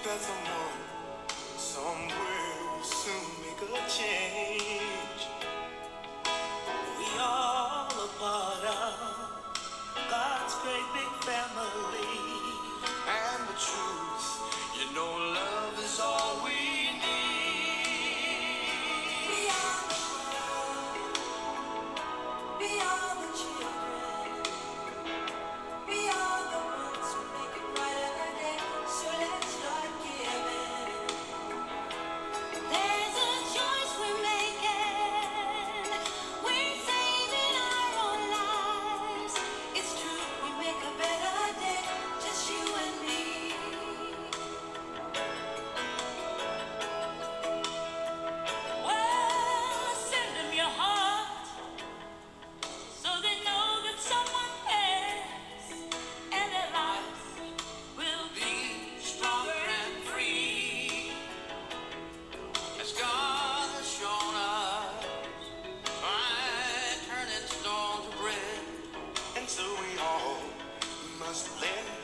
that someone somewhere will soon make a change. We all a part of God's great big family. And the truth, you know, love is all we need. We are the world. We are the children. We are the ones who make it brighter day. So let's start giving. There's a choice we're making. We're saving our own lives. It's true, we make a better day. Just you and me. Well, send them your heart so they know that someone cares, and their lives will be stronger and free. As God has shown us by turning stone to bread, and so we all must lend